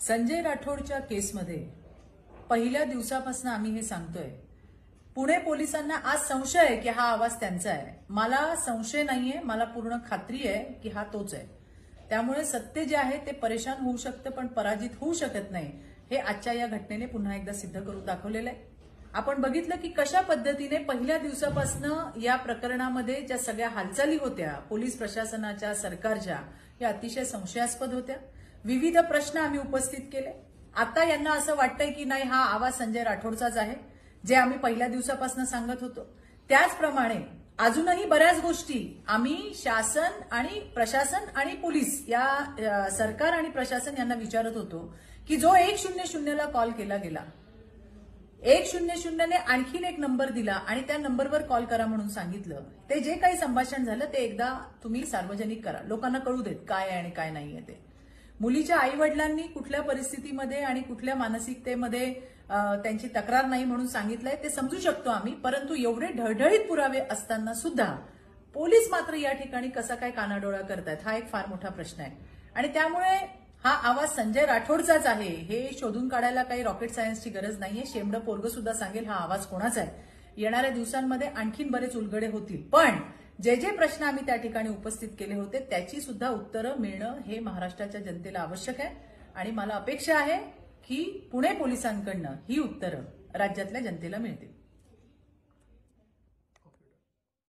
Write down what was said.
संजय राठोडच्या केसमध्ये पहिल्या दिवसापासून आम्ही हे सांगतोय, पुणे पोलिसांना आज संशय आहे की हा आवाज त्यांचा आहे. मला संशय नाहीये, मला पूर्ण खात्री आहे की हा तोच आहे. त्यामुळे सत्य जे आहे ते परेशान होऊ शकतं पण पराजित होऊ शकत नाही, हे आजच्या या घटनेने पुन्हा एकदा सिद्ध करून दाखवलेलं आहे. आपण बघितलं की कशा पद्धतीने पहिल्या दिवसापासून या प्रकरणामध्ये ज्या सगळ्या हालचाली होत्या पोलीस प्रशासनाच्या, सरकारच्या, या अतिशय संशयास्पद होत्या. विविध प्रश्न आम्ही उपस्थित केले. आता यांना असं वाटतंय की नाही, हा आवाज संजय राठोडचाच आहे, जे आम्ही पहिल्या दिवसापासून सांगत होतो. त्याचप्रमाणे अजूनही बऱ्याच गोष्टी आम्ही शासन आणि प्रशासन आणि पोलीस या सरकार आणि प्रशासन यांना विचारत होतो की जो 100 ला कॉल केला गेला, 100 ने आणखीन एक नंबर दिला आणि त्या नंबरवर कॉल करा म्हणून सांगितलं. ते जे काही संभाषण झालं ते एकदा तुम्ही सार्वजनिक करा, लोकांना कळू देत काय आहे आणि काय नाहीये ते. मुलीच्या आई वडिलांनी कुठल्या परिस्थितीमध्ये आणि कुठल्या मानसिकतेमध्ये त्यांची तक्रार नाही म्हणून सांगितलंय ते समजू शकतो आम्ही, परंतु एवढे ढळढळीत पुरावे असताना सुद्धा पोलीस मात्र या ठिकाणी कसा काय कानाडोळा करतायत, हा एक फार मोठा प्रश्न आहे. आणि त्यामुळे हा आवाज संजय राठोडचाच आहे हे शोधून काढायला काही रॉकेट सायन्सची गरज नाहीये. शेमडं पोरगं सुद्धा सांगेल हा आवाज कोणाचा आहे. येणाऱ्या दिवसांमध्ये आणखीन बरेच उलगडे होतील, पण जे जे प्रश्न आम्ही त्या ठिकाणी उपस्थित केले होते त्याची सुद्धा उत्तरं मिळणं हे महाराष्ट्राच्या जनतेला आवश्यक आहे. आणि मला अपेक्षा आहे की पुणे पोलिसांकडनं ही उत्तरं राज्यातल्या जनतेला मिळतील.